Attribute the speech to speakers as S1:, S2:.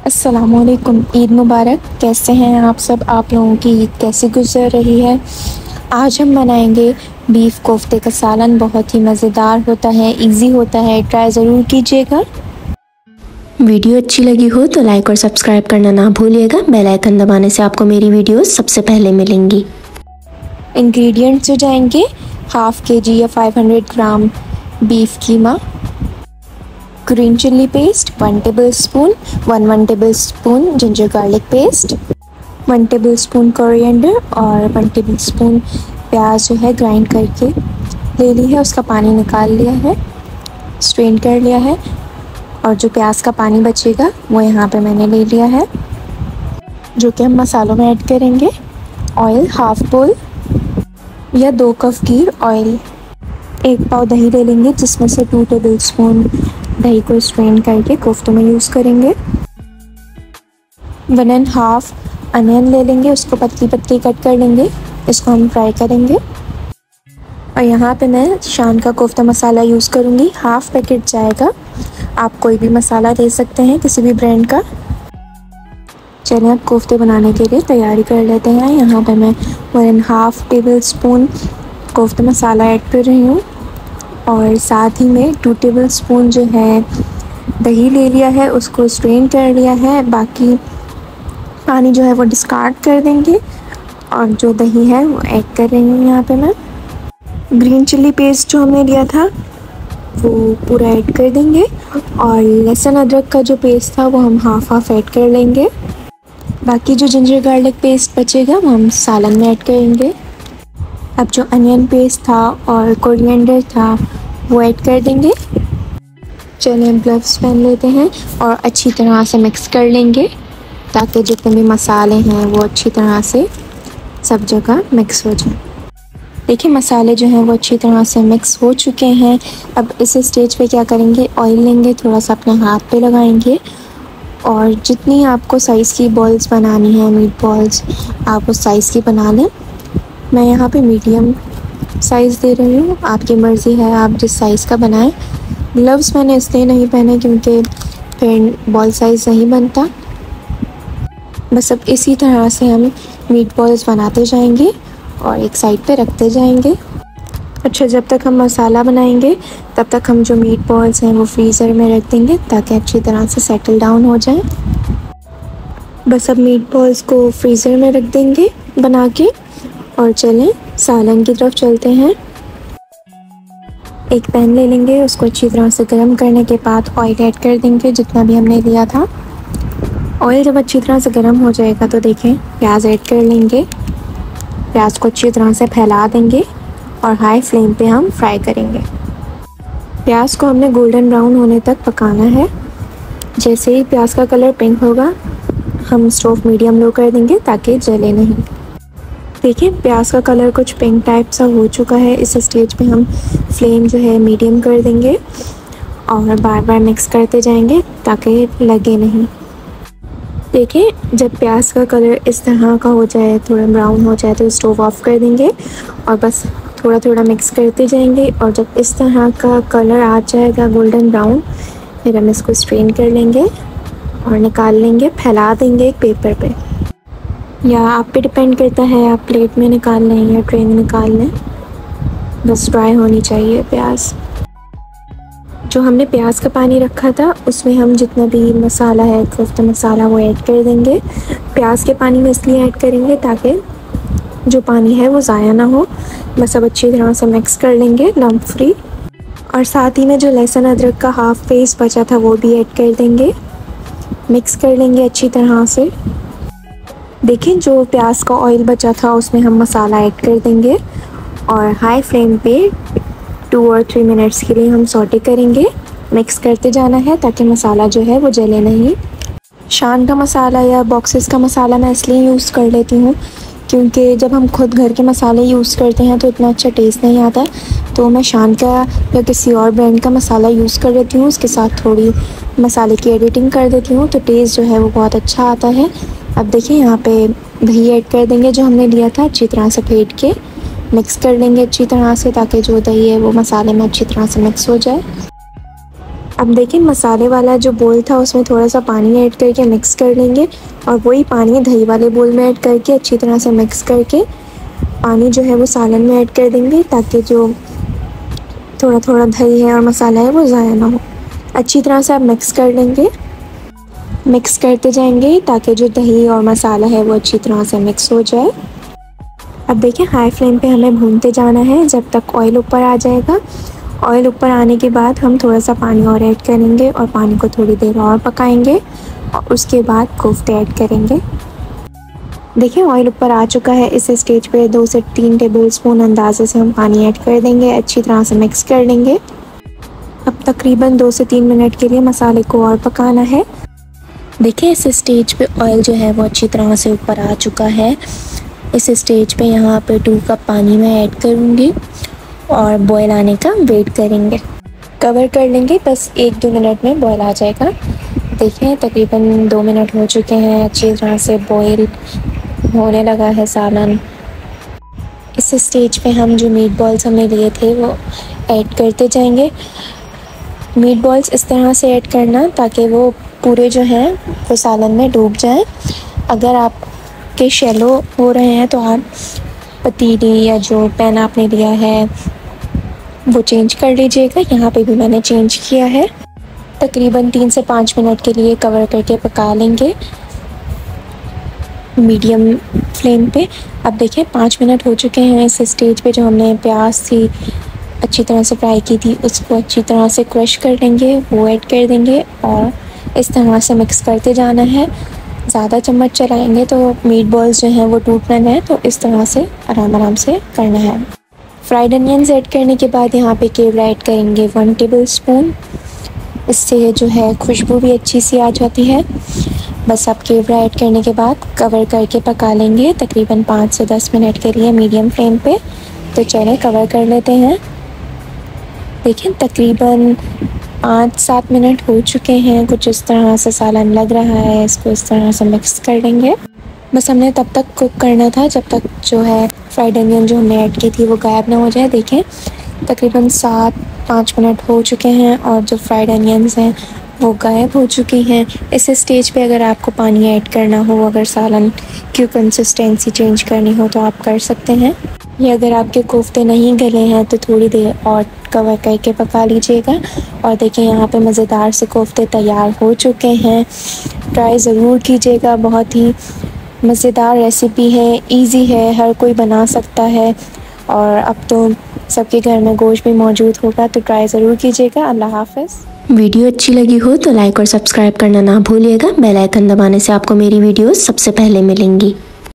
S1: अस्सलामुअलैकुम। ईद मुबारक। कैसे हैं आप सब? आप लोगों की ईद कैसे गुजर रही है? आज हम बनाएंगे बीफ कोफ्ते का सालन। बहुत ही मज़ेदार होता है, इजी होता है, ट्राई ज़रूर कीजिएगा।
S2: वीडियो अच्छी लगी हो तो लाइक और सब्सक्राइब करना ना भूलिएगा। बेल आइकन दबाने से आपको मेरी वीडियोस सबसे पहले मिलेंगी।
S1: इंग्रेडिएंट्स हो जाएंगे हाफ़ kg या 500 gram beef keema, green chilli paste 1 tablespoon, 1 tablespoon ginger garlic paste, 1 tablespoon coriander और 1 टेबल स्पून प्याज जो है ग्राइंड करके ले ली है, उसका पानी निकाल लिया है, स्ट्रेन कर लिया है। और जो प्याज का पानी बचेगा वो यहाँ पे मैंने ले लिया है, जो कि हम मसालों में ऐड करेंगे। ऑयल हाफ बोल या 2 कप घी ऑयल, 1 पाव दही ले लेंगे जिसमें से 2 टेबल स्पून दही को स्ट्रेन करके कोफ्तों में यूज़ करेंगे। 1.5 अनियन ले लेंगे, उसको पतली पतली कट कर लेंगे, इसको हम फ्राई करेंगे। और यहाँ पे मैं शान का कोफ्ता मसाला यूज़ करूँगी, हाफ़ पैकेट जाएगा। आप कोई भी मसाला ले सकते हैं किसी भी ब्रांड का। चलिए अब कोफ्ते बनाने के लिए तैयारी कर लेते हैं। यहाँ पे मैं 1.5 tablespoon kofta masala add कर रही हूँ और साथ ही में 2 टेबल स्पून जो है दही ले लिया है, उसको स्ट्रेन कर लिया है। बाकी पानी जो है वो डिस्कार्ड कर देंगे और जो दही है वो ऐड कर रही हूँ यहाँ पे मैं। ग्रीन चिल्ली पेस्ट जो हमने लिया था वो पूरा ऐड कर देंगे और लहसुन अदरक का जो पेस्ट था वो हम हाफ ऐड कर लेंगे। बाकी जो जिंजर गार्लिक पेस्ट बचेगा वो हम सालन में ऐड करेंगे। अब जो अनियन पेस्ट था और कोरिएंडर था वो ऐड कर देंगे। चलिए ग्लव्स पहन लेते हैं और अच्छी तरह से मिक्स कर लेंगे ताकि जितने भी मसाले हैं वो अच्छी तरह से सब जगह मिक्स हो जाए। देखिए मसाले जो हैं वो अच्छी तरह से मिक्स हो चुके हैं। अब इस स्टेज पे क्या करेंगे, ऑयल लेंगे, थोड़ा सा अपने हाथ पे लगाएंगे और जितनी आपको साइज़ की बॉल्स बनानी है, मीट बॉल्स, आप उस साइज़ की बना लें। मैं यहाँ पे मीडियम साइज़ दे रही हूँ, आपकी मर्ज़ी है आप जिस साइज़ का बनाएं। ग्लव्स मैंने इसलिए नहीं पहने क्योंकि फिर बॉल साइज़ नहीं बनता। बस अब इसी तरह से हम मीट बॉल्स बनाते जाएंगे और एक साइड पे रखते जाएंगे। अच्छा, जब तक हम मसाला बनाएंगे तब तक हम जो मीट बॉल्स हैं वो फ्रीज़र में रख देंगे ताकि अच्छी तरह से सेटल डाउन हो जाए। बस अब मीट बॉल्स को फ्रीज़र में रख देंगे बना के और चलें सालन की तरफ चलते हैं। एक पैन ले लेंगे, उसको अच्छी तरह से गर्म करने के बाद ऑयल ऐड कर देंगे जितना भी हमने लिया था। ऑयल जब अच्छी तरह से गर्म हो जाएगा तो देखें प्याज ऐड कर लेंगे। प्याज को अच्छी तरह से फैला देंगे और हाई फ्लेम पे हम फ्राई करेंगे। प्याज को हमने गोल्डन ब्राउन होने तक पकाना है। जैसे ही प्याज का कलर पिंक होगा हम स्टोव मीडियम लो कर देंगे ताकि जले नहीं। देखिए प्याज का कलर कुछ पिंक टाइप सा हो चुका है। इस स्टेज पे हम फ्लेम जो है मीडियम कर देंगे और बार बार मिक्स करते जाएंगे ताकि लगे नहीं। देखिए जब प्याज का कलर इस तरह का हो जाए, थोड़ा ब्राउन हो जाए तो स्टोव ऑफ कर देंगे और बस थोड़ा थोड़ा मिक्स करते जाएंगे। और जब इस तरह का कलर आ जाएगा गोल्डन ब्राउन, फिर हम इसको स्ट्रेन कर लेंगे और निकाल लेंगे, फैला देंगे एक पेपर पे, या आप पे डिपेंड करता है आप प्लेट में निकाल लें या ट्रे में निकाल लें। बस ड्राई होनी चाहिए प्याज। जो हमने प्याज का पानी रखा था उसमें हम जितना भी मसाला है, कोफ्ता मसाला, वो ऐड कर देंगे। प्याज के पानी में इसलिए ऐड करेंगे ताकि जो पानी है वो ज़ाया ना हो। बस अब अच्छी तरह से मिक्स कर लेंगे लम्प फ्री। और साथ ही में जो लहसुन अदरक का हाफ पेस्ट बचा था वो भी ऐड कर देंगे। मिक्स कर लेंगे अच्छी तरह से। देखें जो प्याज का ऑयल बचा था उसमें हम मसाला ऐड कर देंगे और हाई फ्लेम पे 2 और 3 मिनट्स के लिए हम सौटे करेंगे। मिक्स करते जाना है ताकि मसाला जो है वो जले नहीं। शान का मसाला या बॉक्सेस का मसाला मैं इसलिए यूज़ कर लेती हूँ क्योंकि जब हम खुद घर के मसाले यूज़ करते हैं तो इतना अच्छा टेस्ट नहीं आता। तो मैं शान का या किसी और ब्रांड का मसाला यूज़ कर लेती हूँ, उसके साथ थोड़ी मसाले की एडिटिंग कर देती हूँ तो टेस्ट जो है वो बहुत अच्छा आता है। अब देखिए यहाँ पे दही ऐड कर देंगे जो हमने लिया था, अच्छी तरह से फेंट के मिक्स कर लेंगे अच्छी तरह से ताकि जो दही है वो मसाले में अच्छी तरह से मिक्स हो जाए। अब देखिए मसाले वाला जो बोल था उसमें थोड़ा सा पानी ऐड करके मिक्स कर लेंगे और वही पानी दही वाले बोल में ऐड करके अच्छी तरह से मिक्स करके पानी जो है वो सालन में ऐड कर देंगे, ताकि जो थोड़ा थोड़ा दही है और मसाला है वो ज़ाया ना हो। अच्छी तरह से आप मिक्स कर लेंगे, मिक्स करते जाएंगे ताकि जो दही और मसाला है वो अच्छी तरह से मिक्स हो जाए। अब देखिए हाई फ्लेम पे हमें भूनते जाना है जब तक ऑयल ऊपर आ जाएगा। ऑयल ऊपर आने के बाद हम थोड़ा सा पानी और ऐड करेंगे और पानी को थोड़ी देर और पकाएंगे और उसके बाद कोफ्ते ऐड करेंगे। देखिए ऑयल ऊपर आ चुका है। इस स्टेज पे 2 से 3 टेबलस्पून अंदाजे से हम पानी ऐड कर देंगे, अच्छी तरह से मिक्स कर लेंगे। अब तकरीबन 2 से 3 मिनट के लिए मसाले को और पकाना है।
S2: देखिए इस स्टेज पे ऑयल जो है वो अच्छी तरह से ऊपर आ चुका है। इस स्टेज पे यहाँ पे 2 कप पानी मैं ऐड करूँगी और बॉयल आने का वेट करेंगे। कवर कर लेंगे, बस 1-2 मिनट में बॉयल आ जाएगा। देखिए तकरीबन 2 मिनट हो चुके हैं, अच्छी तरह से बॉयल होने लगा है सालन। इस स्टेज पे हम जो मीट बॉल्स हमने लिए थे वो ऐड करते जाएंगे। मीट बॉल्स इस तरह से ऐड करना ताकि वो पूरे जो हैं वो सालन में डूब जाएं। अगर आपके शैलो हो रहे हैं तो आप पतीली या जो पैन आपने लिया है वो चेंज कर लीजिएगा। यहाँ पे भी मैंने चेंज किया है। तकरीबन 3 से 5 मिनट के लिए कवर करके पका लेंगे मीडियम फ्लेम पे। अब देखिए 5 मिनट हो चुके हैं। इस स्टेज पे जो हमने प्याज थी अच्छी तरह से फ्राई की थी उसको अच्छी तरह से क्रश कर लेंगे, वो ऐड कर देंगे और इस तरह से मिक्स करते जाना है। ज़्यादा चम्मच चलाएंगे तो मीट बॉल्स जो हैं वो टूटना है, तो इस तरह से आराम आराम से करना है। फ्राइड अनियंस ऐड करने के बाद यहाँ पे केवड़ा ऐड करेंगे 1 टेबलस्पून। इससे जो है खुशबू भी अच्छी सी आ जाती है। बस आप केवड़ा ऐड करने के बाद कवर करके पका लेंगे तकरीबन 5 से 10 मिनट के लिए मीडियम फ्लेम पे। तो चलें कवर कर लेते हैं। देखिए तकरीबन 5-7 मिनट हो चुके हैं। कुछ इस तरह से सालन लग रहा है। इसको इस तरह से मिक्स कर लेंगे। बस हमने तब तक कुक करना था जब तक जो है फ्राइड अनियन जो हमने ऐड की थी वो गायब ना हो जाए। देखें तकरीबन 7-5 मिनट हो चुके हैं और जो फ्राइड अनियंस हैं वो गायब हो चुकी हैं। इस स्टेज पे अगर आपको पानी ऐड करना हो, अगर सालन की कंसिस्टेंसी चेंज करनी हो तो आप कर सकते हैं। या अगर आपके कोफ्ते नहीं गले हैं तो थोड़ी देर और कवर करके पका लीजिएगा। और देखिए यहाँ पे मज़ेदार से कोफ्ते तैयार हो चुके हैं। ट्राई ज़रूर कीजिएगा, बहुत ही मज़ेदार रेसिपी है, इजी है, हर कोई बना सकता है और अब तो सबके घर में गोश्त भी मौजूद होगा, तो ट्राई ज़रूर कीजिएगा। अल्लाह हाफ़िज़। वीडियो अच्छी लगी हो तो लाइक और सब्सक्राइब करना ना भूलिएगा। बेल आइकन दबाने से आपको मेरी वीडियोस सबसे पहले मिलेंगी।